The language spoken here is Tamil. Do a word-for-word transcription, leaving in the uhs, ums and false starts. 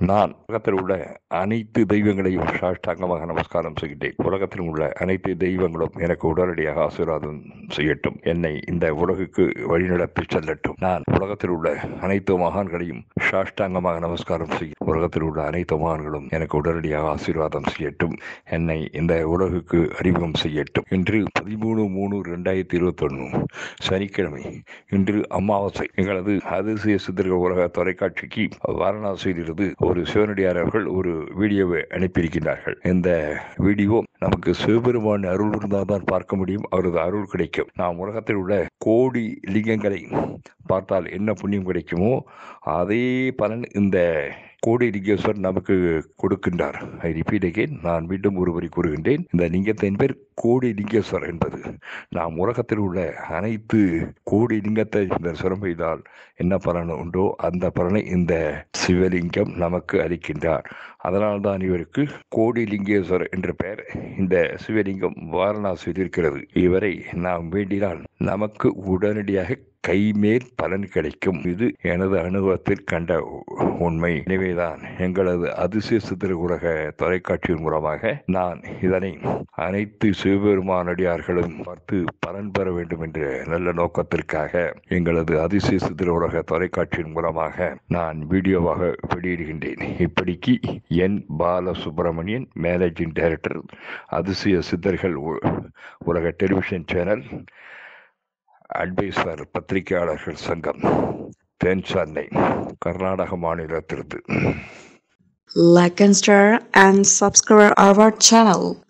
நான் உலகத்தில் உள்ள அனைத்து தெய்வங்களையும் சாஷ்டாங்கமாக நமஸ்காரம் செய்கின்றேன். உலகத்தில் உள்ள அனைத்து தெய்வங்களும் எனக்கு உடனடியாக ஆசீர்வாதம் செய்யட்டும். என்னை இந்த உலகுக்கு வழிநடத்தி செல்லட்டும். நான் உலகத்தில் உள்ள அனைத்து மகான்களையும் சாஷ்டாங்கமாக நமஸ்காரம் செய்ய உலகத்தில் உள்ள அனைத்து மகான்களும் எனக்கு உடனடியாக ஆசீர்வாதம் செய்யட்டும். என்னை இந்த உலகுக்கு அறிமுகம் செய்யட்டும். இன்று பதிமூணு மூணு ரெண்டாயிரத்தி இருபத்தி ஒன்று சனிக்கிழமை. இன்று அமாவாசை. எங்களது அதிசய சித்தர்கள் உலக தொலைக்காட்சிக்கு வாரணாசியிலிருந்து ஒரு சிவனடியார் அவர்கள் ஒரு வீடியோவை அனுப்பியிருக்கிறார்கள். இந்த வீடியோ நமக்கு சிவபெருமான் அருள் இருந்தால் தான் பார்க்க முடியும். அவரது அருள் கிடைக்கும். நாம் உலகத்தில் உள்ள கோடி லிங்கங்களை பார்த்தால் என்ன புண்ணியம் கிடைக்குமோ அதே பலன் இந்த கோடி லிங்கேஸ்வர் நமக்கு கொடுக்கின்றார். I repeat again. நான் மீண்டும் ஒருவரை கூறுகின்றேன். இந்த லிங்கத்தின் பேர் கோடி லிங்கேஸ்வர் என்பது. நாம் உலகத்தில் உள்ள அனைத்து கோடி லிங்கத்தை இந்த சுரம்பையினால் என்ன பலன் உண்டோ அந்த பலனை இந்த சிவலிங்கம் நமக்கு அளிக்கின்றார். அதனால்தான் இவருக்கு கோடி லிங்கேஸ்வர் என்ற பெயர். இந்த சிவலிங்கம் வாரணாசியில் இருக்கிறது. இவரை நாம் வேண்டினால் நமக்கு உடனடியாக கைமேல் பலன் கிடைக்கும். இது எனது அனுபவத்தில் கண்ட உண்மை. எனவேதான் எங்களது அதிசய சித்திர உலக தொலைக்காட்சியின் மூலமாக நான் இதனை அனைத்து சிவபெருமானடியார்களும் பார்த்து பலன் பெற வேண்டும் என்ற நல்ல நோக்கத்திற்காக எங்களது அதிசய சித்திர உலக தொலைக்காட்சியின் மூலமாக நான் வீடியோவாக வெளியிடுகின்றேன். இப்படிக்கு என் பாலசுப்ரமணியன், மேனேஜிங் டைரக்டர், அதிசய சித்தர்கள் உலக டெலிவிஷன் சேனல், அட்வைசர் பத்திரிகையாளர்கள் சங்கம், தென் சென்னை, கர்நாடக மாநிலத்திலிருந்து. Like and share and subscribe our channel.